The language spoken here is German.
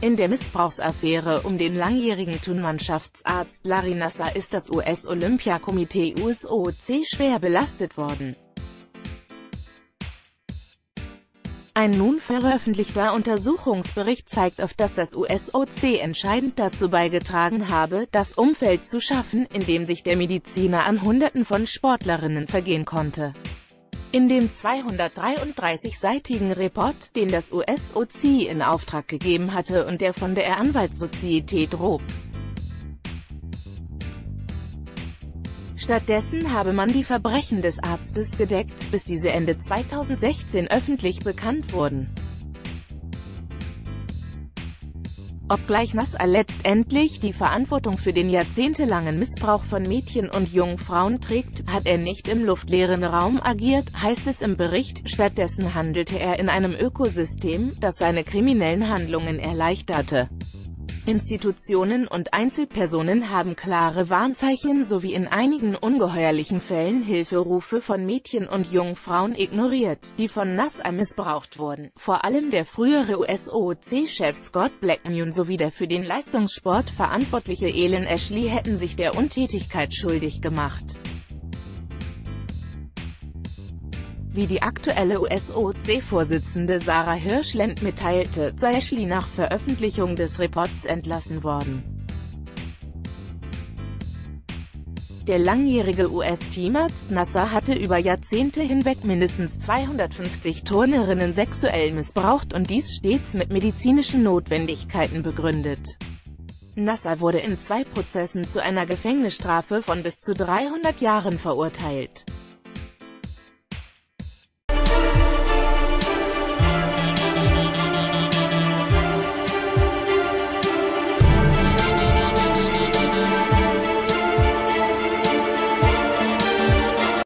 In der Missbrauchsaffäre um den langjährigen Turnmannschaftsarzt Larry Nassar ist das US-Olympiakomitee USOC schwer belastet worden. Ein nun veröffentlichter Untersuchungsbericht zeigt auf, dass das USOC entscheidend dazu beigetragen habe, das Umfeld zu schaffen, in dem sich der Mediziner an Hunderten von Sportlerinnen vergehen konnte. In dem 233-seitigen Report, den das USOC in Auftrag gegeben hatte und der von der Anwaltssozietät Robs. Stattdessen habe man die Verbrechen des Arztes gedeckt, bis diese Ende 2016 öffentlich bekannt wurden. Obgleich Nassar letztendlich die Verantwortung für den jahrzehntelangen Missbrauch von Mädchen und jungen Frauen trägt, hat er nicht im luftleeren Raum agiert, heißt es im Bericht. Stattdessen handelte er in einem Ökosystem, das seine kriminellen Handlungen erleichterte. Institutionen und Einzelpersonen haben klare Warnzeichen sowie in einigen ungeheuerlichen Fällen Hilferufe von Mädchen und jungen Frauen ignoriert, die von Nassar missbraucht wurden. Vor allem der frühere USOC-Chef Scott Blackmun sowie der für den Leistungssport verantwortliche Ellen Ashley hätten sich der Untätigkeit schuldig gemacht. Wie die aktuelle USOC-Vorsitzende Sarah Hirschland mitteilte, sei Ashley nach Veröffentlichung des Reports entlassen worden. Der langjährige US-Teamarzt Nassar hatte über Jahrzehnte hinweg mindestens 250 Turnerinnen sexuell missbraucht und dies stets mit medizinischen Notwendigkeiten begründet. Nassar wurde in 2 Prozessen zu einer Gefängnisstrafe von bis zu 300 Jahren verurteilt.